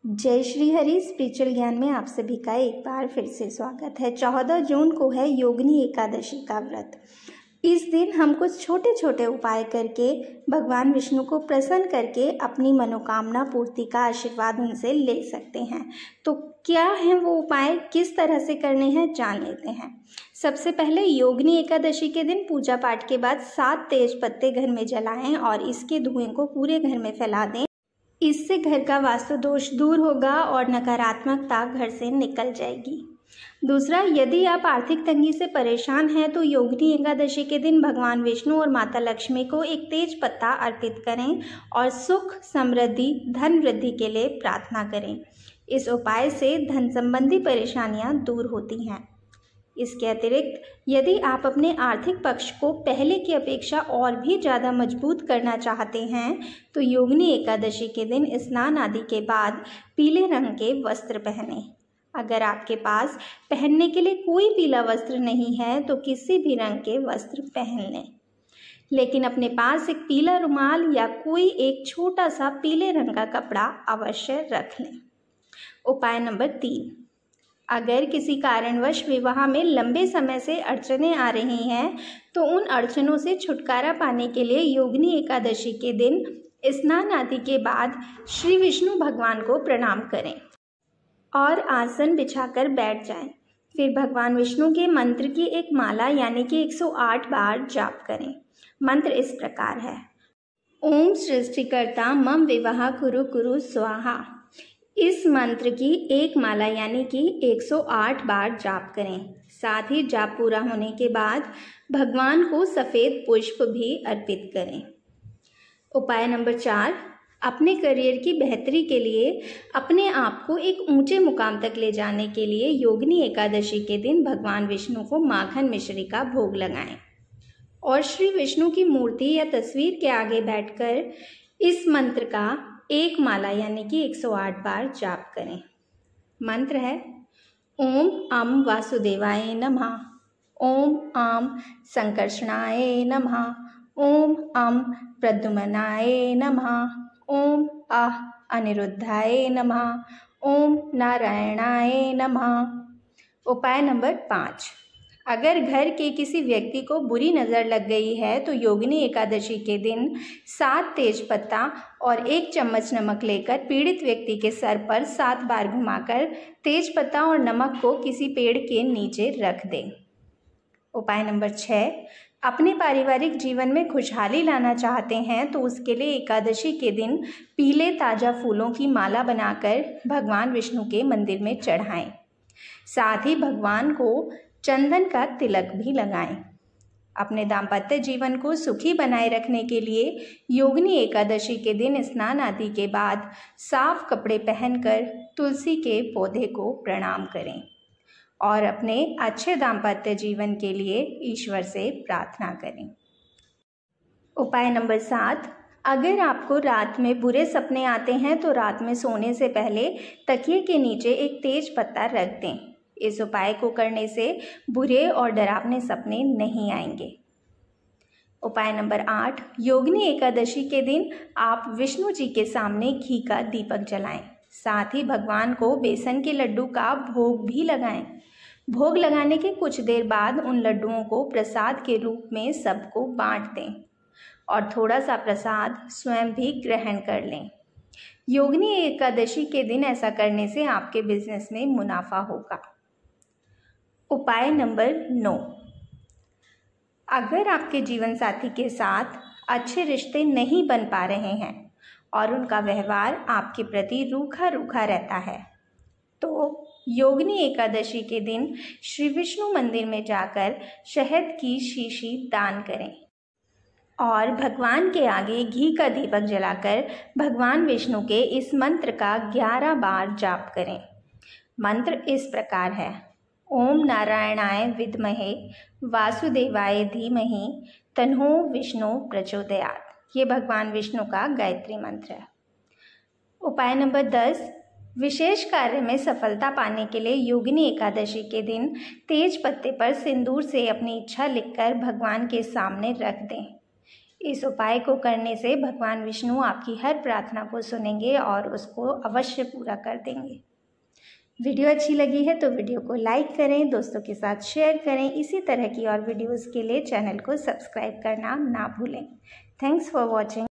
जय श्री हरि स्पिरिचुअल ज्ञान में आप सभी का एक बार फिर से स्वागत है। 14 जून को है योगिनी एकादशी का व्रत। इस दिन हम कुछ छोटे छोटे उपाय करके भगवान विष्णु को प्रसन्न करके अपनी मनोकामना पूर्ति का आशीर्वाद उनसे ले सकते हैं। तो क्या है वो उपाय, किस तरह से करने हैं, जान लेते हैं। सबसे पहले योगिनी एकादशी के दिन पूजा पाठ के बाद 7 तेज पत्ते घर में जलाएं और इसके धुएं को पूरे घर में फैला दें। इससे घर का वास्तु दोष दूर होगा और नकारात्मकता घर से निकल जाएगी। दूसरा, यदि आप आर्थिक तंगी से परेशान हैं तो योगिनी एकादशी के दिन भगवान विष्णु और माता लक्ष्मी को एक तेज पत्ता अर्पित करें और सुख, समृद्धि, धन वृद्धि के लिए प्रार्थना करें। इस उपाय से धन संबंधी परेशानियां दूर होती हैं। इसके अतिरिक्त यदि आप अपने आर्थिक पक्ष को पहले की अपेक्षा और भी ज़्यादा मजबूत करना चाहते हैं तो योगिनी एकादशी के दिन स्नान आदि के बाद पीले रंग के वस्त्र पहनें। अगर आपके पास पहनने के लिए कोई पीला वस्त्र नहीं है तो किसी भी रंग के वस्त्र पहन लें, लेकिन अपने पास एक पीला रुमाल या कोई एक छोटा सा पीले रंग का कपड़ा अवश्य रख लें। उपाय नंबर 3, अगर किसी कारणवश विवाह में लंबे समय से अड़चनें आ रही हैं तो उन अड़चनों से छुटकारा पाने के लिए योगिनी एकादशी के दिन स्नान आदि के बाद श्री विष्णु भगवान को प्रणाम करें और आसन बिछाकर बैठ जाएं। फिर भगवान विष्णु के मंत्र की एक माला यानी कि 108 बार जाप करें। मंत्र इस प्रकार है: ओम सृष्टिकर्ता मम विवाह कुरु कुरु स्वाहा। इस मंत्र की एक माला यानी कि 108 बार जाप करें। साथ ही जाप पूरा होने के बाद भगवान को सफ़ेद पुष्प भी अर्पित करें। उपाय नंबर 4, अपने करियर की बेहतरी के लिए अपने आप को एक ऊंचे मुकाम तक ले जाने के लिए योगिनी एकादशी के दिन भगवान विष्णु को माखन मिश्री का भोग लगाएं और श्री विष्णु की मूर्ति या तस्वीर के आगे बैठकर इस मंत्र का एक माला यानी कि 108 बार जाप करें। मंत्र है: ओम अम वासुदेवाय नमः, ओम आम संकर्षणाय नमः, ओम अम प्रद्युम्नाय नमः, ओम आह अनिरुद्धाय नमः, ओम नारायणाय नमः। उपाय नंबर 5, अगर घर के किसी व्यक्ति को बुरी नज़र लग गई है तो योगिनी एकादशी के दिन 7 तेज पत्ता और 1 चम्मच नमक लेकर पीड़ित व्यक्ति के सर पर 7 बार घुमाकर तेज पत्ता और नमक को किसी पेड़ के नीचे रख दें। उपाय नंबर 6, अपने पारिवारिक जीवन में खुशहाली लाना चाहते हैं तो उसके लिए एकादशी के दिन पीले ताज़ा फूलों की माला बनाकर भगवान विष्णु के मंदिर में चढ़ाएं। साथ ही भगवान को चंदन का तिलक भी लगाएं। अपने दाम्पत्य जीवन को सुखी बनाए रखने के लिए योगिनी एकादशी के दिन स्नान आदि के बाद साफ कपड़े पहनकर तुलसी के पौधे को प्रणाम करें और अपने अच्छे दाम्पत्य जीवन के लिए ईश्वर से प्रार्थना करें। उपाय नंबर 7, अगर आपको रात में बुरे सपने आते हैं तो रात में सोने से पहले तकिए के नीचे एक तेज पत्ता रख दें। इस उपाय को करने से बुरे और डरावने सपने नहीं आएंगे। उपाय नंबर 8, योगिनी एकादशी के दिन आप विष्णु जी के सामने घी का दीपक जलाएं। साथ ही भगवान को बेसन के लड्डू का भोग भी लगाएं। भोग लगाने के कुछ देर बाद उन लड्डुओं को प्रसाद के रूप में सबको बांट दें और थोड़ा सा प्रसाद स्वयं भी ग्रहण कर लें। योगिनी एकादशी के दिन ऐसा करने से आपके बिजनेस में मुनाफा होगा। उपाय नंबर 9, अगर आपके जीवन साथी के साथ अच्छे रिश्ते नहीं बन पा रहे हैं और उनका व्यवहार आपके प्रति रूखा रूखा रहता है तो योगिनी एकादशी के दिन श्री विष्णु मंदिर में जाकर शहद की शीशी दान करें और भगवान के आगे घी का दीपक जलाकर भगवान विष्णु के इस मंत्र का 11 बार जाप करें। मंत्र इस प्रकार है: ओम नारायणाय विद्महे वासुदेवाय धीमहि तन्नो विष्णु प्रचोदयात्। ये भगवान विष्णु का गायत्री मंत्र है। उपाय नंबर 10, विशेष कार्य में सफलता पाने के लिए योगिनी एकादशी के दिन तेज पत्ते पर सिंदूर से अपनी इच्छा लिखकर भगवान के सामने रख दें। इस उपाय को करने से भगवान विष्णु आपकी हर प्रार्थना को सुनेंगे और उसको अवश्य पूरा कर देंगे। वीडियो अच्छी लगी है तो वीडियो को लाइक करें, दोस्तों के साथ शेयर करें। इसी तरह की और वीडियोस के लिए चैनल को सब्सक्राइब करना ना भूलें। Thanks for watching.